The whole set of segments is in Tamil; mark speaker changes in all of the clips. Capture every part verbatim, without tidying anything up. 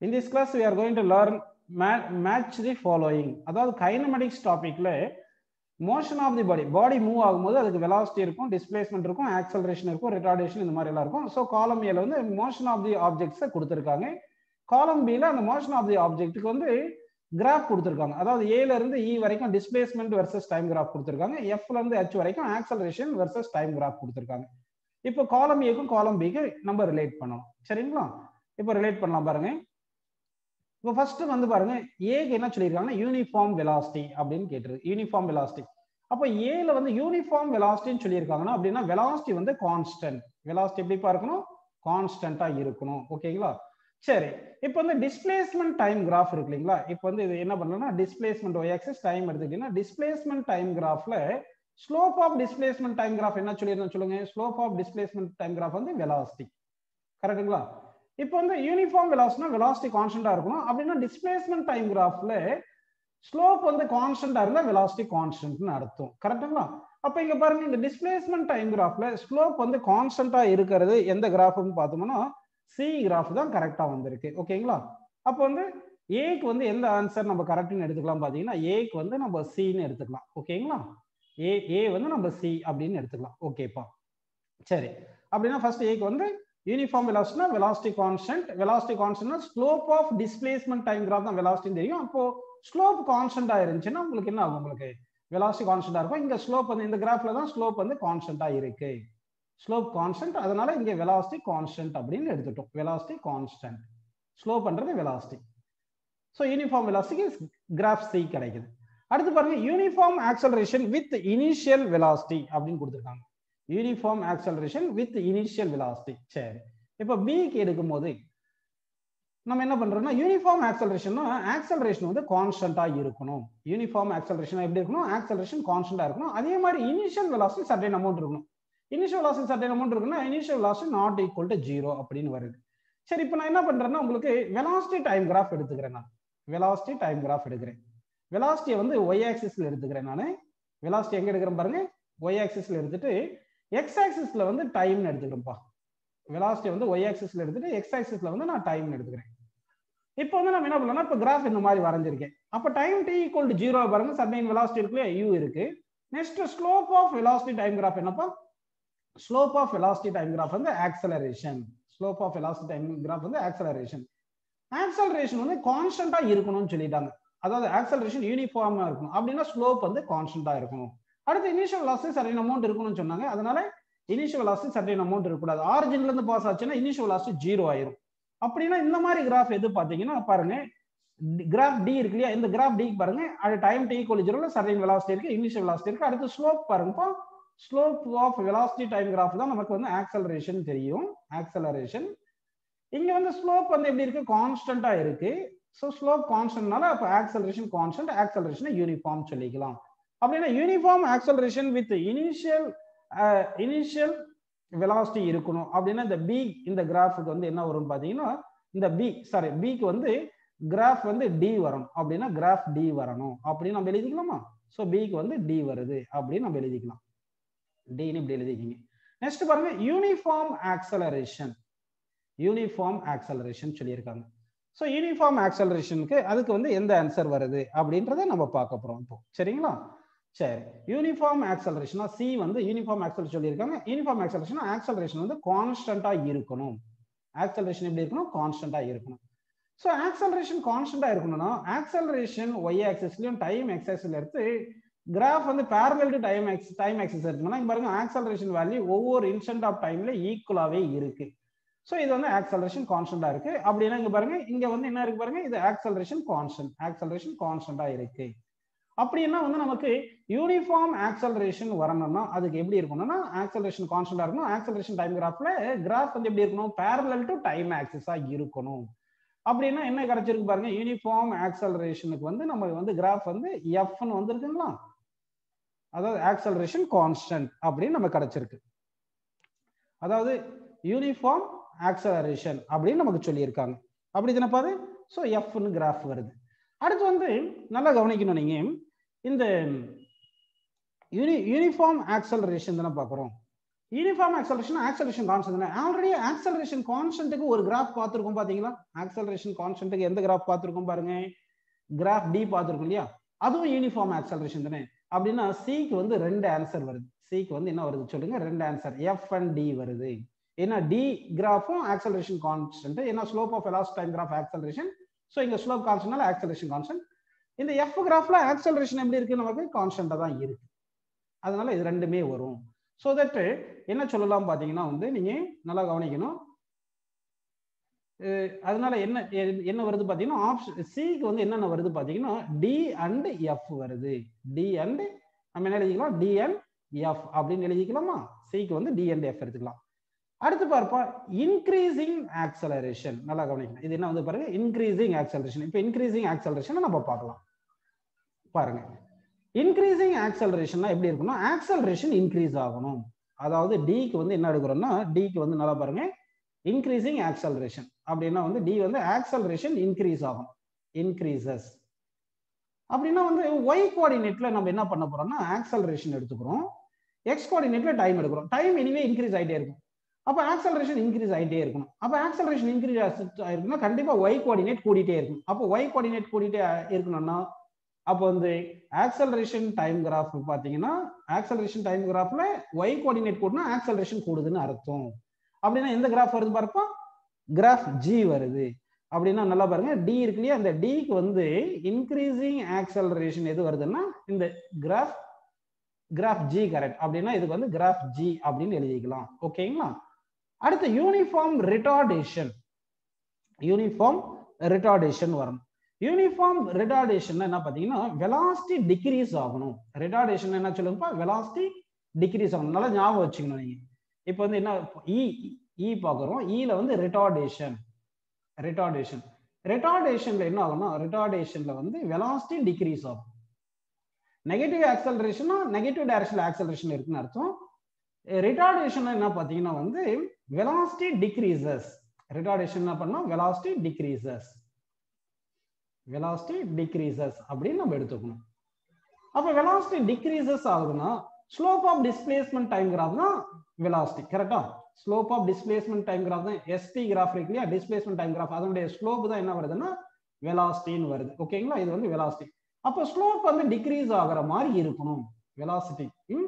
Speaker 1: In this class, we are going to learn match the following. அதாவது kinematics topicல motion of the body, body move ஆகும்போது அதுக்கு velocity இருக்கும், displacement இருக்கும், acceleration இருக்கும், retardation இந்த மாதிரி எல்லாம் இருக்கும். So column A ல வந்து motion of the objects கொடுத்திருக்காங்க. column B ல அந்த motion of the objectக்கு வந்து graph கொடுத்திருக்காங்க. அதாவது A ல இருந்து E வரைக்கும் displacement versus time graph கொடுத்திருக்காங்க. F ல இருந்து H வரைக்கும் acceleration versus time graph கொடுத்திருக்காங்க. இப்போ column A க்கும் column B க்கு நம்ம ரிலேட் பண்ணணும். சரிங்களா? இப்போ ரிலேட் பண்ணலாம் பாருங்க. இப்போ ஃபர்ஸ்ட் வந்து பாருங்க ஏக்கு என்ன சொல்லியிருக்காங்கன்னா யூனிஃபார்ம் வெலாசிட்டி அப்படின்னு கேட்டிருக்கு. யூனிஃபார்ம் வெலாசிட்டி அப்போ ஏல வந்து யூனிஃபார்ம் வெலாசிட்டின்னு சொல்லியிருக்காங்கன்னா அப்படின்னா வெலாசிட்டி வந்து கான்ஸ்டன்ட். வெலாசிட்டி எப்படி பார்க்கணும்? கான்ஸ்டன்டா இருக்கணும். ஓகேங்களா? சரி, இப்போ வந்து டிஸ்பிளேஸ்மெண்ட் டைம் கிராஃப் இருக்கு இல்லைங்களா? இப்போ வந்து இது என்ன பண்ணணும்னா டிஸ்பிளேஸ்மெண்ட் ஒய் ஆக்சிஸ் டைம் எடுத்துக்கிட்டீங்கன்னா டிஸ்பிளேஸ்மெண்ட் டைம் கிராஃப்ல slope of displacement time graph என்ன சொல்லியிருந்தோம் சொல்லுங்க? Slope of displacement time graph வந்து வெலாசிட்டி. கரெக்ட்டுங்களா? இப்போ வந்து யூனிஃபார்ம் வெலாசிட்டினா வெலாசிட்டி கான்ஸ்டன்டா இருக்கணும். அப்படின்னா டிஸ்பிளேஸ்மெண்ட் டைம் கிராஃப்ல ஸ்லோப் வந்து கான்ஸ்டன்டா இருந்தா வெலாசிட்டி கான்ஸ்டன்ட்னு அர்த்தம். கரெக்ட்டுங்களா? அப்ப இங்க பாருங்க இந்த டிஸ்பிளேஸ்மெண்ட் டைம் கிராஃப்ல ஸ்லோப் வந்து கான்ஸ்டன்டா இருக்கிறது எந்த கிராஃப்னு பார்த்தோம்னா சி கிராஃப் தான் கரெக்டா வந்திருக்கு. ஓகேங்களா? அப்ப வந்து ஏக்கு வந்து எந்த ஆன்சர் நம்ம கரெக்ட்னு எடுத்துக்கலாம் பாத்தீங்கன்னா ஏக்கு வந்து நம்ம சின்னு எடுத்துக்கலாம். ஓகேங்களா? ஏ ஏ வந்து நம்ம சி அப்படின்னு எடுத்துக்கலாம். ஓகேப்பா. சரி, அப்படின்னா ஃபர்ஸ்ட் ஏக்கு வந்து யூனிஃபார்ம் வெலாசிட்டினா வெலாசிட்டி கான்ஸ்டன்ட். வெலாசிட்டி கான்ஸ்டன்ட்னா slope of displacement time graph தான் வெலாசிட்டி தெரியும். அப்போ ஸ்லோப் கான்ஸ்டன்டா இருந்துச்சுன்னா உங்களுக்கு என்ன ஆகும்? உங்களுக்கு வெலாசிட்டி கான்ஸ்டன்டா இருக்கும். இங்க ஸ்லோப் வந்து இந்த கிராஃப்ல தான் ஸ்லோப் வந்து கான்ஸ்டன்டா இருக்கு. ஸ்லோப் கான்ஸ்டன்ட், அதனால இங்க வெலாசிட்டி கான்ஸ்டன்ட் அப்படின்னு எடுத்துட்டோம். வெலாசிட்டி கான்ஸ்டன்ட், ஸ்லோப் பண்றது வெலாசிட்டி. சோ யூனிஃபார்ம் வெலாசிட்டிக்கு கிராஃப் சி கிடைக்குது. அடுத்து பாருங்க uniform acceleration with initial velocity அப்படின்னு கொடுத்திருக்காங்க. Uniform acceleration with initial velocity. சரி, இப்போ பிக்கு எடுக்கும் போது நம்ம என்ன பண்றோம்னா யூனிஃபார்ம் ஆக்சலரேஷன்னா ஆக்சலரேஷன் வந்து கான்ஸ்டன்டா இருக்கணும். யூனிஃபார்ம் ஆக்சலரேஷன் எப்படி இருக்கணும்? ஆக்சலரேஷன் கான்ஸ்டன்டா இருக்கணும். அதே மாதிரி இனிஷியல் வெலாசிட்டி சர்டைன் அமௌண்ட் இருக்கணும். இனிஷியல் வெலாசிட்டி சர்டைன் அமௌண்ட் இருக்குன்னா initial velocity not equal to zero அப்படின்னு வருது. சரி, இப்போ நான் என்ன பண்றேன்னா உங்களுக்கு வெலாசிட்டி டைம் கிராஃப் எடுத்துக்கிறேன். நான் வெலாசிட்டி டைம் கிராஃப் எடுக்கிறேன். வெலாசிட்டியை வந்து ஒய் ஆக்சிஸ்ல எடுத்துக்கிறேன். நான் வெலாசிட்டி எங்க எடுக்கிறேன் பாருங்க, ஒய் ஆக்சிஸ்ல எடுத்துட்டு எக்ஸ் ஆக்சிஸ்ல வந்து டைம் எடுத்துக்கிறேன்ப்பா. வெலாசிட்டி வந்து ஒய் ஆக்சிஸ்ல எடுத்துட்டு எக்ஸ் ஆக்சிஸ்ல வந்து நான் டைம் எடுத்துக்கிறேன். இப்போ வந்து நம்ம என்ன பண்ணலாம்? இப்போ கிராஃப் இந்த மாதிரி வரைஞ்சிருக்கேன். அப்போ time T equal to zero பாருங்க, சர்டைன் வெலாசிட்டி இருக்கு, யூ இருக்கு. Next slope of velocity time graph என்னப்பா? Slope of velocity time graph வந்து acceleration. Slope of velocity time graph வந்து ஆக்சலரேஷன். ஆக்சலரேஷன் வந்து கான்ஸ்டன்டா இருக்கணும்னு சொல்லிட்டாங்க. அதாவது ஆக்சலரேஷன் யூனிஃபார்மா இருக்கணும். அப்படின்னா ஸ்லோப் வந்து கான்ஸ்டன்டா இருக்கணும். அடுத்து இனிஷியல் வெலாசிட்டி சர்டைன் அமௌண்ட் இருக்கணும்னு சொன்னாங்க. அதனால இனிஷியல் வெலாசிட்டி சர்டைன் அமௌண்ட் இருக்கக்கூடாது. ஆரிஜின்ல இருந்து பாஸ் ஆச்சுன்னா இனிஷியல் வெலாசிட்டி ஜீரோ ஆயிரும். அப்படின்னா இந்த மாதிரி கிராஃப் எது பாத்தீங்கன்னா பாருங்க, கிராஃப் டி இருக்கு இல்லையா? இந்த கிராஃப் டி பாருங்க, அது டைம் டி ஈக்குவல் ஜீரோல சர்டைன் வெலாசிட்டி இருக்கு, இனிஷியல் வெலாசிட்டி இருக்கு. அடுத்து ஸ்லோப் பாருங்கப்பா, slope of velocity time graph தான் நமக்கு வந்து ஆக்சலரேஷன் தெரியும். ஆக்சலரேஷன் இங்க வந்து ஸ்லோப் வந்து எப்படி இருக்கு? கான்ஸ்டன்டா இருக்கு. சோ ஸ்லோப் கான்ஸ்டன்ட்னால அப்ப ஆக்சலரேஷன் கான்ஸ்டன்ட், ஆக்சலரேஷன் யூனிஃபார்ம் சொல்லிக்கலாம். அப்படின்னா uniform acceleration with initial initial velocity இருக்கணும். அப்படின்னா இந்த பி இந்த கிராஃபுக்கு வந்து என்ன வரும் பாத்தீங்கன்னா இந்த பி சாரி பிக்கு வந்து கிராஃப் வந்து டி வரணும். அப்படின்னா கிராஃப் டி வரணும் அப்படின்னு நம்ம எழுதிக்கலாமா? சோ பிக்கு வந்து டி வருது அப்படின்னு நம்ம எழுதிக்கலாம். டின்னு இப்படி எழுதிக்கிங்க. நெக்ஸ்ட் பாருங்க யூனிஃபார்ம் ஆக்சலரேஷன். யூனிஃபார்ம் ஆக்சலரேஷன் சொல்லியிருக்காங்க. ஸோ யூனிஃபார்ம் ஆக்சலரேஷனுக்கு அதுக்கு வந்து எந்த ஆன்சர் வருது அப்படின்றத நம்ம பார்க்க போறோம் இப்போ. சரிங்களா? சரி, யூனிஃபார்ம் ஆக்சலரேஷனா சி வந்து யூனிஃபார்ம் ஆக்சலரேஷன் சொல்லியிருக்காங்க. யூனிஃபார்ம் ஆக்சலரேஷன் ஆக்சலரேஷன் வந்து கான்ஸ்டன்டா இருக்கணும். ஆக்சலரேஷன் எப்படி இருக்கணும்? கான்ஸ்டன்டா இருக்கணும். ஸோ ஆக்சலரேஷன் கான்ஸ்டன்டா இருக்கணும்னா ஆக்சலரேஷன் ஒய் ஆக்சிஸ்லயும் டைம் எக்ஸ் ஆக்சிஸ்ல எடுத்து கிராஃப் வந்து parallel to time X time axis இருக்குன்னா இங்க பாருங்க ஆக்சலரேஷன் வேல்யூ ஒவ்வொரு இன்ஸ்டன்ட் ஆஃப் டைம்ல ஈக்குவலாவே இருக்கு. சோ இது வந்து ஆக்சலரேஷன் கான்ஸ்டன்டா இருக்கு. அப்படின்னா இங்க பாருங்க இங்க வந்து என்ன இருக்கு பாருங்க, இது ஆக்சலரேஷன் கான்ஸ்டன்ட். ஆக்சலரேஷன் கான்ஸ்டன்டா இருக்கு. அப்படின்னா வந்து நமக்கு யூனிஃபார்ம் ஆக்சலரேஷன் வரணும்னா அதுக்கு எப்படி இருக்கணும்னா ஆக்சலரேஷன் கான்ஸ்டன்டா இருக்கணும். ஆக்சலரேஷன் டைம் கிராஃப்ல கிராஃப் வந்து எப்படி இருக்கணும்? பேரலல் டு டைம் ஆக்சிஸா இருக்கணும். அப்படின்னா என்ன கிடைச்சிருக்கு பாருங்க, யூனிஃபார்ம் ஆக்சலரேஷனுக்கு வந்து நம்ம வந்து கிராஃப் வந்து எஃப்னு வந்துருக்குங்களா? அதாவது ஆக்சலரேஷன் கான்ஸ்டன்ட் அப்படின்னு நம்ம கிடைச்சிருக்கு. அதாவது யூனிஃபார்ம் ஆக்சலரேஷன் அப்படின்னு நமக்கு சொல்லியிருக்காங்க. அப்படி தானே பாரு. ஸோ எஃப்னு கிராஃப் வருது. அடுத்து வந்து நல்லா கவனிக்கணும் நீங்க, இந்த யூனி யூனிஃபார்ம் ஆக்சலரேஷன் தானே பார்க்குறோம். Uniform acceleration acceleration constant. Already acceleration கான்ஸ்டன்ட்க்கு ஒரு கிராஃப் பார்த்திருக்கோம் பாத்தீங்களா? ஆக்சலரேஷன் கான்ஸ்டன்ட்க்கு எந்த கிராஃப் பார்த்திருக்கோம் பாருங்க, கிராஃப் டி பார்த்திருக்கோம் இல்லையா? அதுவும் யூனிஃபார்ம் ஆக்சலரேஷன் தானே. அப்படின்னா சிக்கு வந்து ரெண்டு ஆன்சர் வருது. சிக்கு வந்து என்ன வருது சொல்லுங்க, ரெண்டு ஆன்சர் எஃப் அண்ட் டி வருது. ஏன்னா டி கிராஃபும் ஆக்சலரேஷன் கான்ஸ்டன்ட், ஏன்னா slope of velocity time graph acceleration. So இங்க ஸ்லோப் கான்ஸ்டன்ட்னால ஆக்சலரேஷன் கான்ஸ்டன்ட். இந்த எஃப் கிராஃப்ல ஆக்சலரேஷன் எப்படி இருக்கு, நமக்கு கான்ஸ்டன்டா தான் இருக்கு. அதனால இது ரெண்டுமே வரும். ஸோ தட் என்ன சொல்லலாம் பாத்தீங்கன்னா வந்து நீங்க நல்லா கவனிக்கணும். அதனால என்ன என்ன வருது பாத்தீங்கன்னா ஆப்ஷன் சிக்கு வந்து என்னென்ன வருது பாத்தீங்கன்னா டி அண்ட் எஃப் வருது. டி அண்ட் நம்ம என்ன எழுதிக்கலாம், டி அண்ட் எஃப் அப்படின்னு எழுதிக்கலாமா? சிக்கு வந்து டி அண்ட் எஃப் எடுத்துக்கலாம். அடுத்து பார்ப்பா இன்க்ரீசிங் ஆக்சலரேஷன். நல்லா கவனிக்கணும். இது என்ன வந்து பாருங்க, இன்க்ரீசிங் ஆக்சலரேஷன். இப்போ இன்க்ரீசிங் ஆக்சலரேஷன் நம்ம பார்க்கலாம். பாருங்க, இன்க்ரீசிங் ஆக்சலரேஷன்னா எப்படி இருக்கும்னா ஆக்சலரேஷன் இன்க்ரீஸ் ஆகணும். அதாவது டிக்கு வந்து என்ன எடுக்கிறோம்னா டிக்கு வந்து நல்லா பாருங்க இன்க்ரீசிங் ஆக்சலரேஷன் அப்படின்னா வந்து டி வந்து ஆக்சலரேஷன் இன்க்ரீஸ் ஆகும், இன்க்ரீசஸ். அப்படின்னா வந்து ஒய் கோஆர்டினேட்ல நம்ம என்ன பண்ண போறோம்னா ஆக்சலரேஷன் எடுத்துக்கிறோம், எக்ஸ் கோஆர்டினேட்ல டைம் எடுக்கிறோம். டைம் எனிவே இன்க்ரீஸ் ஆகிட்டே இருக்கும். அப்ப ஆக்சலரேஷன் இன்க்ரீஸ் ஆகிட்டே இருக்கணும். அப்ப ஆக்சலரேஷன் இன்க்ரீஸ் ஆயிருக்குன்னா கண்டிப்பா ஒய் கோஆர்டினேட் கூடிட்டே இருக்கும். அப்போ ஒய் கோஆர்டினேட் கூடிட்டே இருக்கணும்னா அப்போ வந்து ஆக்சலரேஷன் டைம் கிராஃப் பாத்தீங்கன்னா ஆக்சலரேஷன் டைம் கிராஃப்ல ஒய் கோஆர்டினேட் கூடனா ஆக்சலரேஷன் கூடுதுன்னு அர்த்தம். அப்படின்னா எந்த கிராஃப் வருது பார்ப்போம், கிராஃப் ஜி வருது. அப்படின்னா நல்லா பாருங்க டி இருக்கு இல்லையா, அந்த டிக்கு வந்து இன்க்ரீசிங் ஆக்சலரேஷன் எது வருதுன்னா இந்த கிராஃப் கிராஃப் ஜி கரெக்ட். அப்படின்னா இதுக்கு வந்து கிராஃப் ஜி அப்படின்னு எழுதிக்கலாம். ஓகேங்களா? அடுத்து யூனிஃபார்ம் ரிட்டார்டேஷன். யூனிஃபார்ம் ரிட்டார்டேஷன் வரணும். யூனிஃபார்ம் ரிட்டார்டேஷன் என்ன பாத்தீங்கன்னா வெலாசிட்டி டிக்ரீஸ் ஆகணும். ரிட்டார்டேஷன் என்ன சொல்லுங்கப்பா, வெலாசிட்டி டிக்ரீஸ் ஆகணும். நல்லா ஞாபகம் வச்சுக்கணும் நீங்க. இப்போ வந்து என்ன இ இ பாக்குறோம், இல வந்து ரிட்டார்டேஷன். ரிட்டார்டேஷன் ரிட்டார்டேஷன்ல என்ன ஆகும்னா ரிட்டார்டேஷன்ல வந்து வெலாசிட்டி டிக்ரீஸ் ஆகும். நெகட்டிவ் ஆக்சலரேஷனா நெகட்டிவ் டைரக்ஷன்ல ஆக்சலரேஷன் இருக்குன்னு அர்த்தம். ரிட்டார்டேஷன் என்ன பாத்தீங்கன்னா வந்து வெலாசிட்டி டிக்ரீசஸ். ரிட்டார்டேஷன் என்ன பண்ணா வெலாசிட்டி டிக்ரீசஸ், வெலாசிட்டி டிக்ரீசஸ் அப்படின்னு நம்ம எடுத்துக்கணும். அப்ப வெலாசிட்டி டிக்ரீசஸ் ஆகுதுன்னா slope of displacement time graph தான் வெலாசிட்டி. கரெக்டா? Slope of displacement time graph தான் எஸ்டி கிராஃப் இருக்கு இல்லையா, டிஸ்பிளேஸ்மென்ட் டைம் கிராஃப். அதனுடைய ஸ்லோப் தான் என்ன வருதுன்னா வெலாசிட்டின்னு வருது. ஓகேங்களா? இது வந்து வெலாசிட்டி. அப்போ ஸ்லோப் வந்து டிக்ரீஸ் ஆகிற மாதிரி இருக்கணும் வெலாசிட்டி.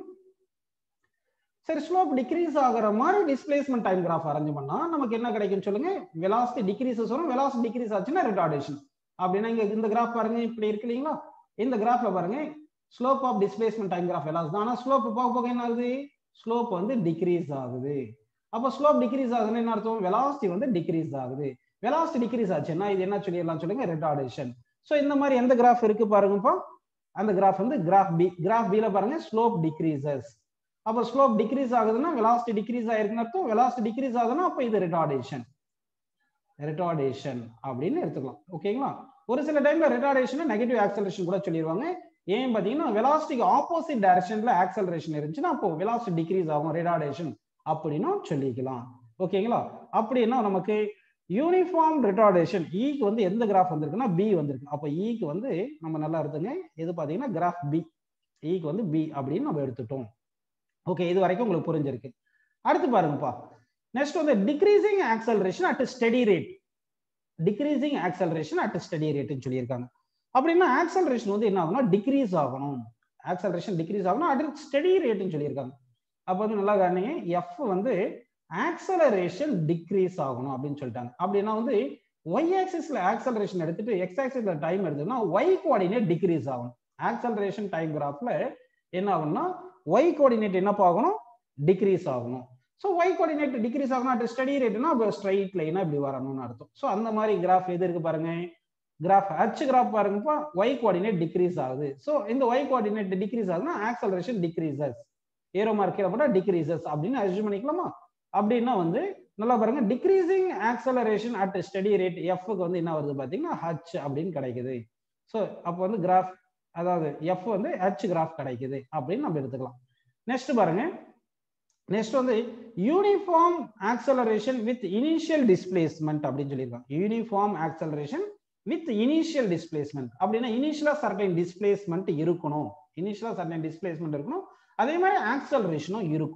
Speaker 1: சரி, ஸ்லோப் டிக்ரீஸ் ஆகிற மாதிரி டிஸ்பிளேஸ்மென்ட் டைம் கிராஃப் அரேஞ்ச் பண்ணா நமக்கு என்ன கிடைக்கும் சொல்லுங்க, வெலாசிட்டி டிக்ரீசஸ் வரும். வெலாசிட்டி டிக்ரீஸ் ஆச்சுன்னா ரிட்டார்டேஷன். அப்படின்னா இங்க இந்த கிராஃப் பாருங்க, இப்படி இருக்கு இல்லைங்களா, இந்த கிராஃப்ல பாருங்க slope of displacement time graph velocity. ஆனா ஸ்லோப் போக போக என்ன ஆகுது, ஸ்லோப் வந்து டிக்ரீஸ் ஆகுது. அப்ப ஸ்லோப் டிக்ரீஸ் ஆகுதுன்னு என்ன அர்த்தம், வெலாசிட்டி வந்து டிக்ரீஸ் ஆகுது. வெலாசிட்டி டிக்ரீஸ் ஆச்சுன்னா இது என்ன சொல்லிடலாம் சொல்லுங்க, ரிட்டார்டேஷன். சோ இந்த மாதிரி எந்த கிராஃப் இருக்கு பாருங்கப்பா, அந்த கிராஃப் வந்து கிராஃப் பி. கிராஃப் பில பாருங்க ஸ்லோப் டிக்ரீசஸ். அப்ப ஸ்லோப் டிக்ரீஸ் ஆகுதுன்னா வெலாசிட்டி டிக்ரீஸ் ஆயிருக்குன்னு அர்த்தம். வெலாசிட்டி டிக்ரீஸ் ஆகுதுன்னா அப்ப இது ரிட்டார்டேஷன். ரிட்டார்டேஷன் அப்படின்னு எடுத்துக்கலாம். ஓகேங்களா? ஒரு சில டைம்ல ரிட்டார்டேஷன் நெகட்டிவ் ஆக்சலரேஷன் கூட சொல்லிடுவாங்க. ஏன் பாத்தீங்கன்னா வெலாசிட்டிக்கு ஆப்போசிட் டைரக்ஷன்ல ஆக்சலரேஷன் இருந்துச்சுன்னா அப்போ வெலாசிட்டி டிக்ரீஸ் ஆகும், ரிட்டார்டேஷன் அப்படின்னு சொல்லிக்கலாம். ஓகேங்களா? அப்படின்னா நமக்கு யூனிஃபார்ம் ரிட்டார்டேஷன் ஈக்கு வந்து எந்த கிராஃப் வந்திருக்குன்னா பி வந்திருக்கு. அப்ப ஈக்கு வந்து நம்ம நல்லா எடுத்துங்க, இது பாத்தீங்கன்னா கிராஃப் பி. ஈக்கு வந்து பி அப்படின்னு நம்ம எடுத்துட்டோம். ஓகே, இது வரைக்கும் உங்களுக்கு புரிஞ்சிருக்கு. அடுத்து பாருங்கப்பா, நெக்ஸ்ட் வந்து decreasing acceleration at steady rate. Decreasing acceleration at steady ரேட்னு சொல்லியிருக்காங்க. அப்படின்னா ஆக்சலரேஷன் வந்து என்ன ஆகும்னா டிக்ரீஸ் ஆகணும். ஆக்சலரேஷன் டிக்ரீஸ் ஆகணும் அட் ஸ்டெடி ரேட்னு சொல்லியிருக்காங்க. அப்ப வந்து நல்லா கவனிங்க, எஃப் வந்து ஆக்சலரேஷன் டிக்ரீஸ் ஆகணும் அப்படின்னு சொல்லிட்டாங்க. அப்படின்னா வந்து ஒய் ஆக்சிஸ்ல ஆக்சலரேஷன் எடுத்துட்டு எக்ஸ் ஆக்சிஸ்ல டைம் எடுத்தோம்னா ஒய் கோஆர்டினேட் டிக்ரீஸ் ஆகணும். ஆக்சலரேஷன் டைம் கிராஃப்ல என்ன ஆகும்னா ஒய் கோஆர்டினேட் என்ன ஆகணும், டிக்ரீஸ் ஆகணும். ஸோ ஒய் கோஆர்டினேட் டிக்ரீஸ் ஆகணும் அட் ஸ்டெடி ரேட்னா அப்போ ஸ்ட்ரைட் லைனா இப்படி வரணும்னு அர்த்தம். ஸோ அந்த மாதிரி கிராஃப் எது இருக்கு பாருங்க, கிராஃப் ஹச் கிராஃப் பாருங்கப்பா, ஒய் கோஆர்டினேட் டிக்ரீஸ் ஆகுது. ஸோ இந்த ஒய் கோஆர்டினேட் டிக்ரீஸ் ஆகுதுன்னா ஆக்சலரேஷன் டிக்ரீசஸ். ஏரோ மார்க் கீழே போட்டா டிக்ரீசஸ் அப்படின்னு அஸ்யூம் பண்ணிக்கலாமா? அப்படின்னா வந்து நல்லா பாருங்க, decreasing acceleration at steady rate எஃப்க்கு வந்து என்ன வருது பாத்தீங்கன்னா ஹச் அப்படின்னு கிடைக்குது. ஸோ அப்போ வந்து கிராஃப் அதாவது எஃப் வந்து ஹச் கிராஃப் கிடைக்குது அப்படின்னு நம்ம எடுத்துக்கலாம். நெக்ஸ்ட் பாருங்க, நெக்ஸ்ட் வந்து uniform acceleration with initial displacement அப்படின்னு சொல்லியிருக்காங்க. Uniform acceleration with initial displacement அப்படின்னா இனிஷியலா சர்டைன் டிஸ்பிளேஸ்மெண்ட் இருக்கணும். இனிஷியலா சர்டைன் டிஸ்பிளேஸ்மெண்ட் இருக்கணும், அதே மாதிரி ஆக்சலரேஷனும் இருக்கணும்.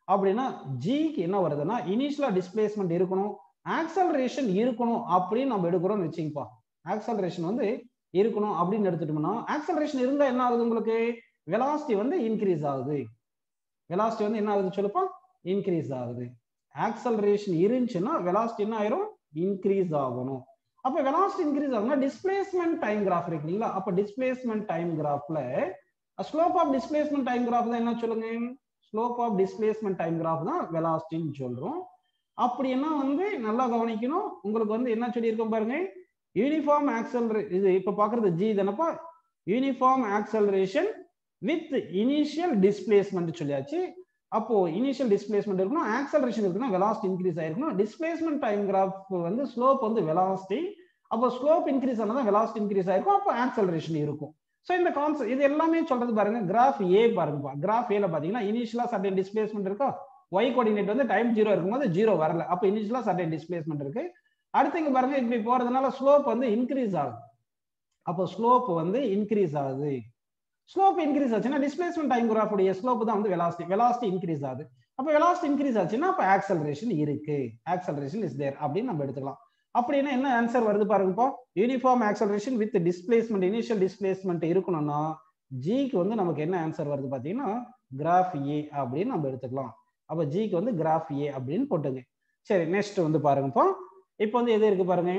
Speaker 1: அப்படின்னா ஜிக்கு என்ன வருதுன்னா இனிஷியலா டிஸ்பிளேஸ்மெண்ட் இருக்கணும், ஆக்சலரேஷன் இருக்கணும் அப்படின்னு நம்ம எடுக்கிறோம்னு வச்சுங்கப்பா. ஆக்சலரேஷன் வந்து இருக்கணும் அப்படின்னு எடுத்துட்டோம்னா ஆக்சலரேஷன் இருந்தா என்ன ஆகுது, உங்களுக்கு வெலாசிட்டி வந்து இன்க்ரீஸ் ஆகுது. வெலாசிட்டி வந்து என்ன ஆகுது சொல்லுப்பா, இன்க்ரீஸ் ஆகுது. ஆக்சலரேஷன் இருந்துச்சுன்னா வெலாசிட்டி என்ன ஆயிரும், இன்க்ரீஸ் ஆகணும். அப்ப வெலாசிட்டி இன்க்ரீஸ் ஆகும்னா டிஸ்பிளேஸ்மெண்ட் டைம் கிராஃப் இருக்கு இல்லைங்களா, அப்ப டிஸ்பிளேஸ்மெண்ட் டைம் கிராஃப்ல slope of displacement time graph தான் என்ன சொல்லுங்க, slope of displacement time graph தான் வெலாசிட்டின்னு சொல்றோம். அப்படின்னா வந்து நல்லா கவனிக்கணும், உங்களுக்கு வந்து என்ன சொல்லியிருக்கோம் பாருங்க, யூனிஃபார்ம் ஆக்சலரே இது இப்ப பாக்குறது ஜி தானப்பா, uniform acceleration with initial displacement சொல்லியாச்சு. அப்போ இனிஷியல் டிஸ்பிளேஸ்மெண்ட் இருக்கணும், ஆக்சலரேஷன் இருக்கணும், வெலாசிட்டி இன்க்ரீஸ் ஆயிருக்கணும். டிஸ்பிளேஸ்மெண்ட் டைம் கிராஃப் வந்து ஸ்லோப் வந்து வெலாசிட்டி, அப்போ ஸ்லோப் இன்க்ரீஸ் ஆனதான் வெலாசிட்டி இன்க்ரீஸ் ஆயிருக்கும், அப்போ ஆக்சலரேஷன் இருக்கும். ஸோ இந்த கான்செப்ட் இது எல்லாமே சொல்றது பாருங்க. கிராஃப் ஏ பாருங்கப்பா, கிராஃப் ஏல பாத்தீங்கன்னா இனிஷியலா சர்டன் டிஸ்பிளேஸ்மெண்ட் இருக்கா, ஒய் கோஆர்டினேட் வந்து டைம் ஜீரோ இருக்கும்போது ஜீரோ வரல, அப்போ இனிஷியலா சர்டன் டிஸ்பிளேஸ்மெண்ட் இருக்கு. அடுத்து இங்க பாருங்க இப்படி போறதுனால ஸ்லோப் வந்து இன்க்ரீஸ் ஆகுது, அப்போ ஸ்லோப் வந்து இன்க்ரீஸ் ஆகுது. ஸ்லோப் இன்க்ரீஸ் ஆச்சுன்னா டிஸ்பிளேஸ்மெண்ட் டைம் கிராஃப் உடைய ஸ்லோப் தான் வந்து வெலாசிட்டி, வெலாசிட்டி இன்க்ரீஸ் ஆகுது. அப்ப வெலாசிட்டி இன்க்ரீஸ் ஆச்சுன்னா அப்ப ஆக்சலரேஷன் இருக்கு, ஆக்சலரேஷன் இஸ் தேர் அப்படின்னு நம்ம எடுத்துக்கலாம். அப்படின்னா என்ன ஆன்சர் வருது பாருங்கப்பா, uniform acceleration with displacement initial displacement இருக்கணும்னா ஜிக்கு வந்து நமக்கு என்ன ஆன்சர் வருது பாத்தீங்கன்னா கிராஃப் ஏ அப்படின்னு நம்ம எடுத்துக்கலாம். அப்ப ஜிக்கு வந்து கிராஃப் ஏ அப்படின்னு போட்டுங்க. சரி, நெக்ஸ்ட் வந்து பாருங்கப்பா, இப்போ வந்து எது இருக்கு பாருங்க,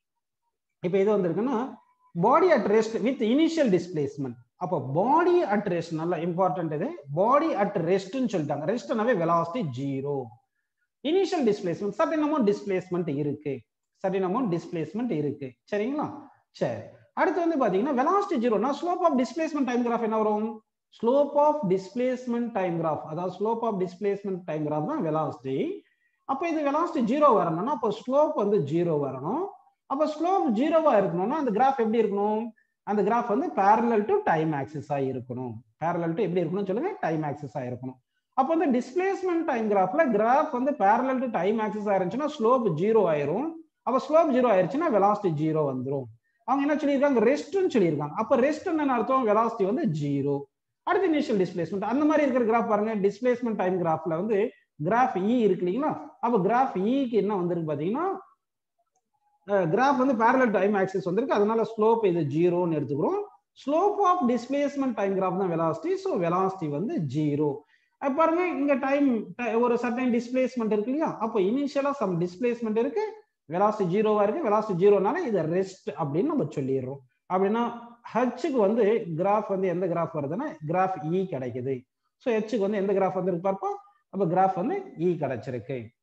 Speaker 1: இப்போ எது வந்திருக்குன்னா body at rest with initial displacement. அப்போ பாடி அட் ரெஸ்ட் நல்ல இம்பார்ட்டன்ட், இது பாடி அட் ரெஸ்ட்னு சொல்லிட்டாங்க. ரெஸ்ட்னாவே velocity zero, initial displacement certain amount displacement இருக்கு, சர்டன் அமௌண்ட் டிஸ்பிளேஸ்மெண்ட் இருக்கு. சரிங்களா? சரி, அடுத்து வந்து பாத்தீங்கன்னா வெலாசிட்டி ஜீரோனா slope of displacement time graph என்ன வரும், slope of displacement time graph, அதாவது slope of displacement time graph தான் வெலாசிட்டி. அப்போ இது வெலாசிட்டி ஜீரோ வரணும்னா அப்போ ஸ்லோப் வந்து ஜீரோ வரணும். அப்போ ஸ்லோப் ஜீரோவா இருக்கணும்னா அந்த கிராஃப் எப்படி இருக்கணும், அந்த கிராஃப் வந்து parallel to டைம் ஆக்சிஸா இருக்கணும். parallel to எப்படி இருக்கணும் சொல்லுங்க, டைம் ஆக்சிஸா இருக்கணும். அப்போ வந்து டிஸ்பிளேஸ்மெண்ட் டைம் கிராஃப்ல கிராஃப் வந்து parallel to டைம் ஆக்சிஸா இருந்துச்சுன்னா ஸ்லோப் ஜீரோ ஆயிரும். அப்போ ஸ்லோப் ஜீரோ ஆயிருச்சுன்னா வெலாசிட்டி ஜீரோ வந்துரும். அவங்க என்ன சொல்லியிருக்காங்க, ரெஸ்ட்னு சொல்லியிருக்காங்க. அப்போ ரெஸ்ட் என்ன அர்த்தம், வெலாசிட்டி வந்து ஜீரோ. அடுத்து இனிஷியல் டிஸ்பிளேஸ்மெண்ட் அந்த மாதிரி இருக்கிற கிராஃப் பாருங்க. டிஸ்பிளேஸ்மெண்ட் டைம் கிராஃப்ல வந்து கிராஃப் இ இருக்கு இல்லைங்களா, அப்போ கிராஃப் இக்கு என்ன வந்திருக்கு பாத்தீங்கன்னா கிராஃப் வந்து parallel டைம் ஆக்சிஸ் வந்திருக்கு, அதனால ஸ்லோப் இது ஜீரோன்னு எடுத்துக்கிறோம். Slope of displacement time graph தான் வெலாசிட்டி, சோ வெலாசிட்டி வந்து ஜீரோ. பாருங்க இங்க டைம் ஒரு சர்டன் டிஸ்பிளேஸ்மெண்ட் இருக்கு இல்லையா, அப்போ இனிஷியலா சம் டிஸ்பிளேஸ்மெண்ட் இருக்கு, வெலாசிட்டி ஜீரோவா இருக்கு, வெலாசிட்டி ஜீரோனால இதை ரெஸ்ட் அப்படின்னு நம்ம சொல்லிடுறோம். அப்படின்னா ஹச்சுக்கு வந்து கிராஃப் வந்து எந்த கிராஃப் வருதுன்னா கிராஃப் இ கிடைக்குது. ஸோ ஹெச்சுக்கு வந்து எந்த கிராஃப் வந்து இருக்கு பார்ப்போம், அப்போ கிராஃப் வந்து இ கிடைச்சிருக்கு.